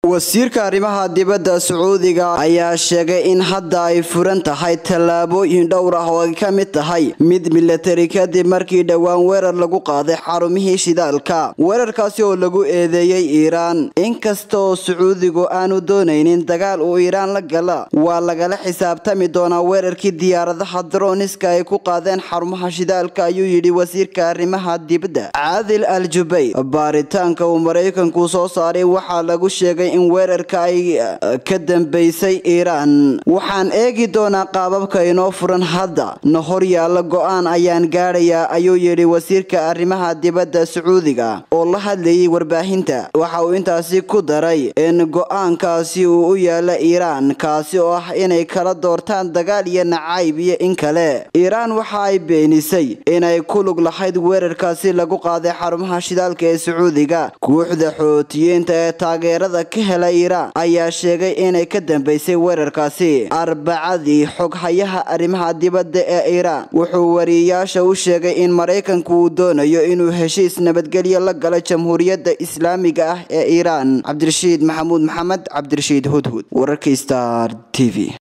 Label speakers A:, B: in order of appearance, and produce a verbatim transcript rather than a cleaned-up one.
A: wasiirka arrimaha dibadda Sacuudiga ayaa sheegay in hadda ay furan tahay tallaabooyin dhowr ah oo ay ka mid tahay mid military kadib markii dhawaan weerar lagu qaaday xarumihii shidaalka weerarkaasi oo lagu eedeeyay Iiraan inkasta oo Sacuudigu aanu doonaynin dagaal uu Iiraan la gala waa lagala xisaabtami doonaa weerarkii diyaaradaha droniska ay ku qaadeen xarumaha shidaalka ayuu yidhi wasiirka arrimaha dibadda Caadil Al-Jubayr baaritaanka uu Mareykanku soo saaray waxa lagu sheegay in weerarka ay ka dambeysay Iiraan waxaan eegi doonaa qaababka inoo furan hadda na hor yaala go'aan ayaan gaarayaa ayuu yiri wasiirka arrimaha dibadda Sacuudiga oo la hadlayay warbaahinta waxa uu intaasi ku daray in go'aankaasi uu u yaala Iiraan kaasi oo ah inay kala doortaan dagaal iyo nacayb iyo in kale Iiraan waxa ay beenisay inay ku lug lahayd weerarkaasi lagu qaaday xarumaha shidaalka ee Sacuudiga kooxda Xuutiyiinta ee taageerada ka helay Iiraan ayaa sheegay inay ka dambeysay weerarkaasi arbacadii xoghayaha arrimaha dibadda ee Iiraan wuxuu wariyaasha u sheegay in Mareykanku uu doonayo inuu heshiis nabadgelyo la galo Jamhuuriyadda Islaamiga ah ee Iiraan Cabdirashiid Maxamuud Maxamed Cabdirashiid Hudhud wararka Star T V.